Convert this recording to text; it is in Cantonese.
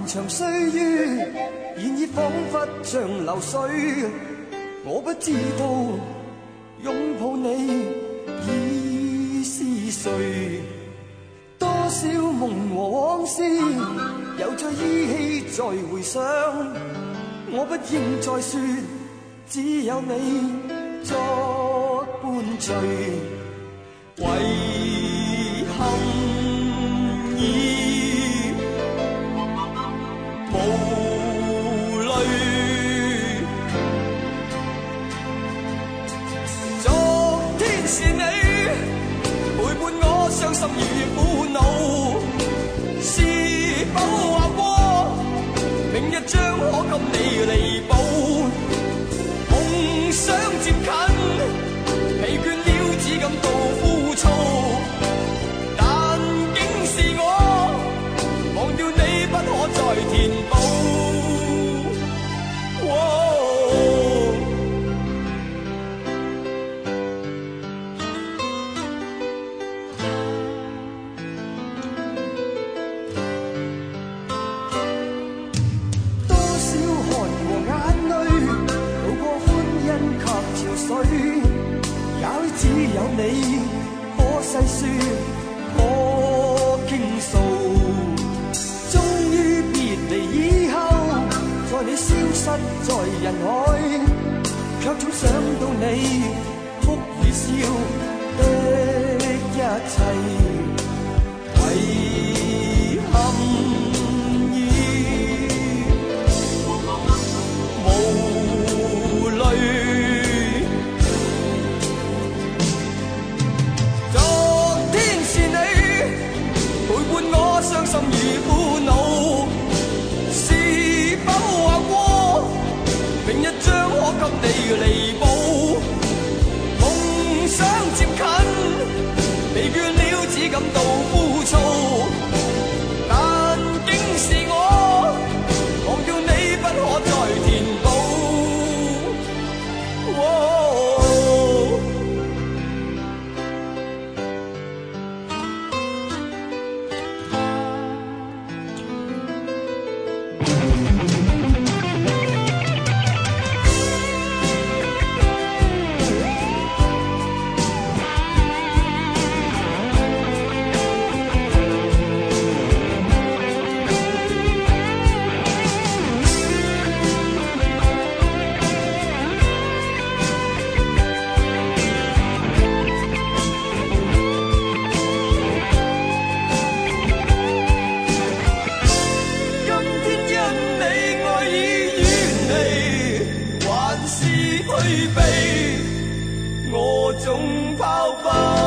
长岁月，现已仿佛像流水。我不知道拥抱你已是谁，多少梦和往事又再依稀再回想。我不应再说，只有你作伴随。遗憾已无泪，昨天是你陪伴我伤心与苦恼，是否话过明日将可给你弥补？梦想接近，疲倦了只感到枯燥，但竟是我忘掉你不可再填补。多少汗和眼淚，渡過歡欣及潮水，也許只有你可細說，可傾訴。終於別離以後，在你消失在人海，卻總想到你哭與笑的一切。遺憾已無淚，昨天是你陪伴我傷心與苦惱，是否話過明日將可給你彌補？夢想接近，疲倦了只感到枯燥，但竟是我忘掉你不可再填補。退避，我總拋不